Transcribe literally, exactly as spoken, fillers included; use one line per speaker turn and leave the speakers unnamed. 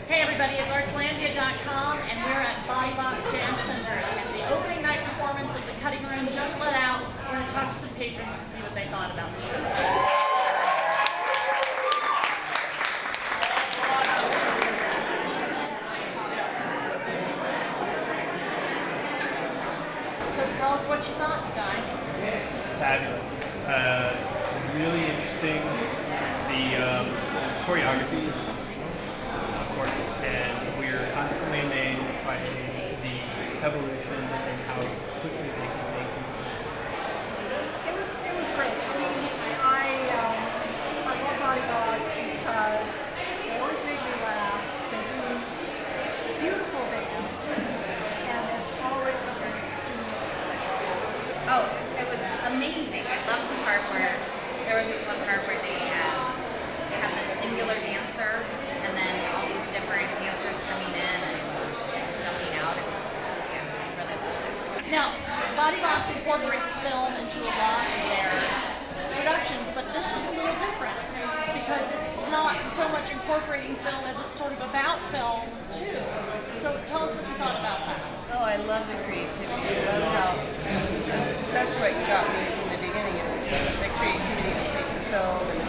Hey everybody, it's artslandia dot com and we're at BodyVox Dance Center and the opening night performance of The Cutting Room just let out. We're going to talk to some patrons and see what they thought about the show. So tell us what you thought, you guys.
Fabulous. Uh, really interesting. The um, choreography is exceptional, of course, and we're constantly amazed by the evolution and how quickly they can make these things.
It was it was great. I mean, I um, I love BodyVox because they always make me laugh. They do beautiful dance, and there's always something extremely unexpected.
Oh, it was amazing. I loved the part where there was this one part where they um, they had this singular dancer and then all these different dancers coming in and, and jumping out. It was just, yeah, I really loved it.
Now, BodyVox incorporates film into a lot of their productions, but this was a little different because it's not so much incorporating film as it's sort of about film too. So tell us what you thought about that.
Oh, I love the creativity. I love how that's what got me from the beginning. Is the creativity to take the film and